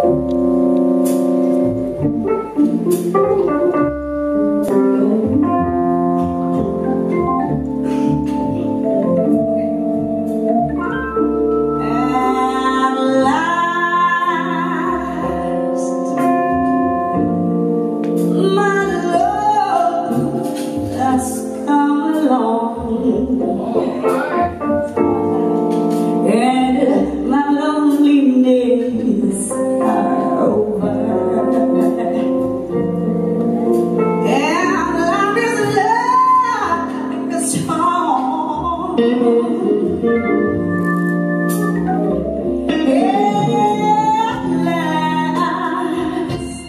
And my loneliness are over. And life is love, it's home. At last,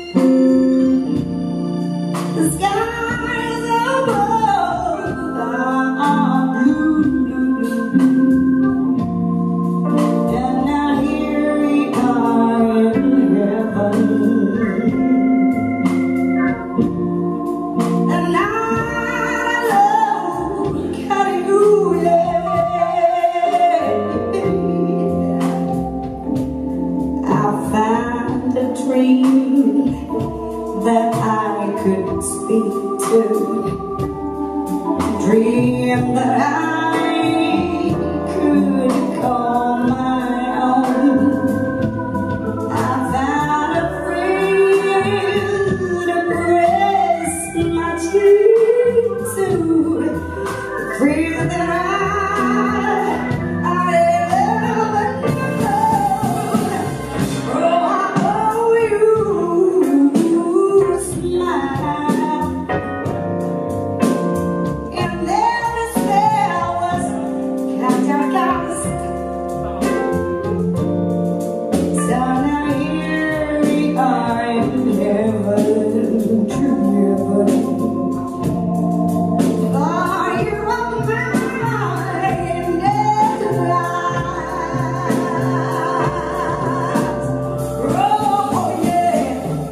the skies above are blue. And now here we are in heaven. And I love, hallelujah. I found a dream that I could speak to. Dream that I could call my own. I found a friend to press my cheek to. A friend that I ever known. Oh, I owe you a smile. And every spell was cast. So now here we are in heaven, true heaven. For you are mine at last. Oh yeah.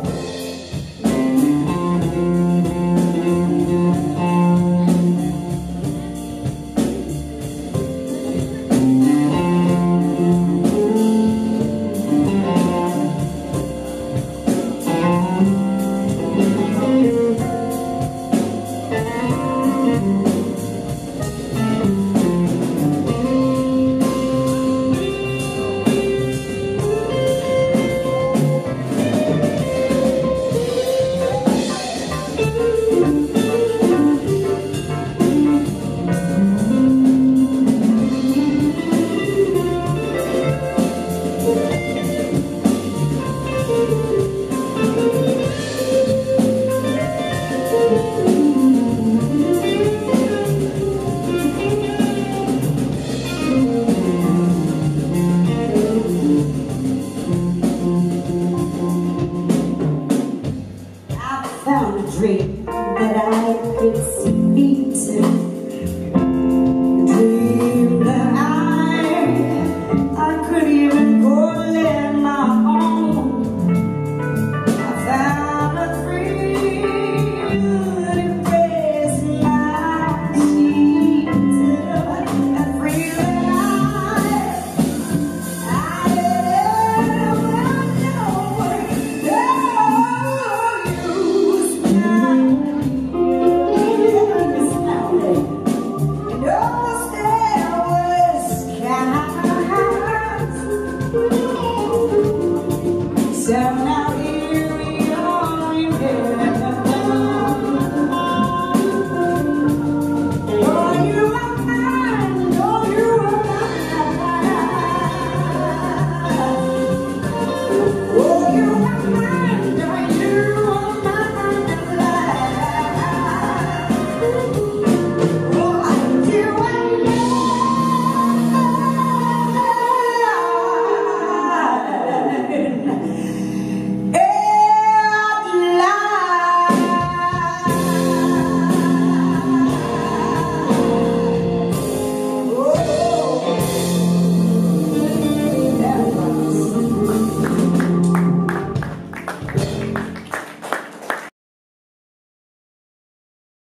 Found a dream that I could speak to. Dream that I could even call it my own. I found a friend to press my cheek to. A friend that I ever known. So